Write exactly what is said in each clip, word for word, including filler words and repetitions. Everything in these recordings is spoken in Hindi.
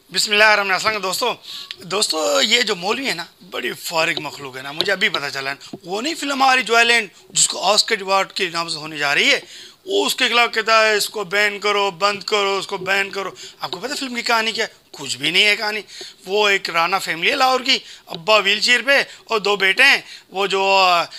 बिस्मिल्लाहिर्रहमानिर्रहीम। दोस्तों दोस्तों ये जो मौलवी है ना, बड़ी फारिग मखलूक है ना। मुझे अभी पता चला है, वो नहीं फिल्म हमारी ज्वाइलैंड जिसको ऑस्कर अवार्ड के नाम से होने जा रही है, वो उसके खिलाफ कहता है इसको बैन करो, बंद करो, उसको बैन करो। आपको पता है फिल्म की कहानी क्या है? कुछ भी नहीं है कहानी। वो एक राना फैमिली है लाहौर की, अब्बा व्हील चेयर पे और दो बेटे हैं। वो जो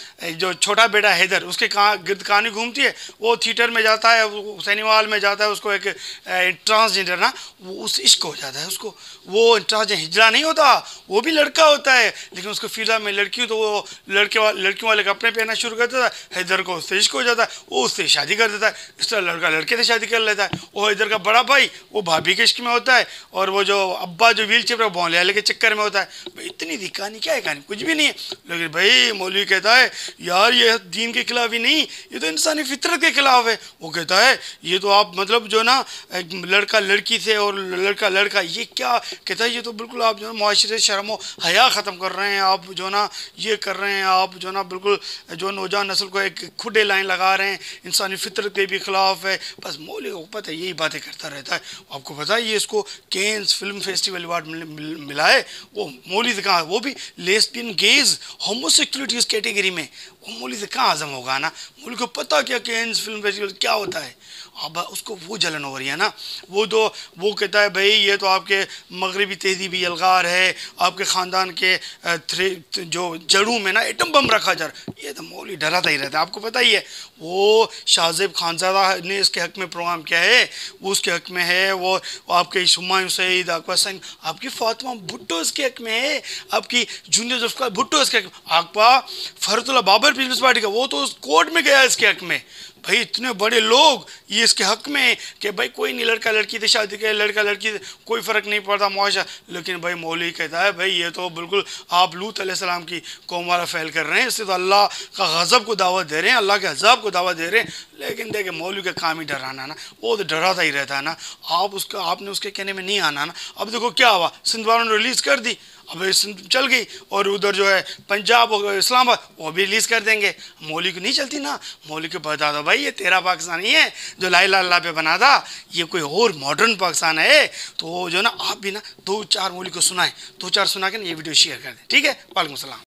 जो छोटा बेटा हैदर, उसके कहाँ गिरद कहानी घूमती है। वो थिएटर में जाता है, सैनीवाल में जाता है, उसको एक ट्रांसजेंडर ना, वो उस इश्क हो जाता है उसको। वो ट्रांसजेंडर हिजड़ा नहीं होता, वो भी लड़का होता है, लेकिन उसको फिजा में लड़की तो वो लड़के वाले लड़कियों वाले कपड़े पहनना शुरू कर देता है। हैदर को उससे इश्क हो जाता है, वो उससे शादी कर देता है। इस तरह लड़का लड़के से शादी कर लेता है। वो हैदर का बड़ा भाई वो भाभी के इश्क में होता है, और वो जो अब्बा जो व्हील चेयर पर भौंले वाले के चक्कर में होता है। भाई इतनी दी कहानी क्या है? कहानी कुछ भी नहीं है। लेकिन भाई मौलवी कहता है यार ये दीन के खिलाफ ही नहीं, ये तो इंसानी फितरत के खिलाफ है। वो कहता है ये तो आप मतलब जो ना लड़का लड़की से और लड़का लड़का, ये क्या कहता है? ये तो बिल्कुल आप जो माशरे शर्म हया ख़त्म कर रहे हैं। आप जो ना ये कर रहे हैं, आप जो ना बिल्कुल जो नौजवान नस्ल को एक खुडे लाइन लगा रहे हैं, इंसानी फितरत के भी खिलाफ है। बस मौलवी को पता है यही बातें करता रहता है। आपको पता है ये इसको केन्स फिल्म फेस्टिवल अवार्ड मिला है। वो मौलवी से कहाँ, वो भी लेस्बियन गेज होमोसेक्सुअलिटीज कैटेगरी में। वो मौलवी से कहाँ हजम होगा ना। मौलवी को पता क्या केन्स फिल्म फेस्टिवल क्या होता है। अब उसको वो जलन हो रही है ना। वो तो वो कहता है भाई ये तो आपके मगरबी तहजीबी अलगार है, आपके ख़ानदान के थ्रे जो जड़ों में ना एटम बम रखा जा रहा है। ये तो मौलवी डराता ही रहता है। आपको पता ही है वो शाहजेब खानजादा ने इसके हक़ में प्रोग्राम किया है, वो उसके हक़ में है। वो आपके हुमायूं सईद, अकबर सिंह, आपकी फातिमा भुट्टो इसके हक़ में है, आपकी जूनियर जुल्फ़िकार भुट्टो इसके हक़, आपका फरतुल्लाह बाबर पीपल्स पार्टी का वो तो उस कोर्ट में गया इसके हक़ में। भाई इतने बड़े लोग ये इसके हक़ में कि भाई कोई नहीं, लड़का लड़की से शादी करे, लड़का लड़की से कोई फ़र्क नहीं पड़ता मुआशरा। लेकिन भाई मौलवी कहता है भाई ये तो बिल्कुल आप लूत अलैहिस्सलाम की कौम वाला फैल कर रहे हैं, इससे तो अल्लाह का गज़ब को दावत दे रहे हैं, अल्लाह के अज़ाब को दावत दे रहे हैं। लेकिन देखिए मौलवी का काम ही डराना ना, वो तो डराता ही रहता है ना। आप उसका आपने उसके कहने में नहीं आना ना। अब देखो क्या हुआ, सिंध वालों ने रिलीज़ कर दी, अब सिंध चल गई, और उधर जो है पंजाब और इस्लामाबाद वो भी रिलीज़ कर देंगे। मौलवी को नहीं चलती ना। मौलवी को बता दो भाई ये तेरा पाकिस्तान ही है जो ला इलाहा इल्लल्लाह पे बना था, ये कोई और मॉडर्न पाकिस्तान है। तो जो ना आप भी ना दो चार मौलवी को सुनाएं, दो चार सुना के ना ये वीडियो शेयर कर दें। ठीक है, वालेकुम सलाम।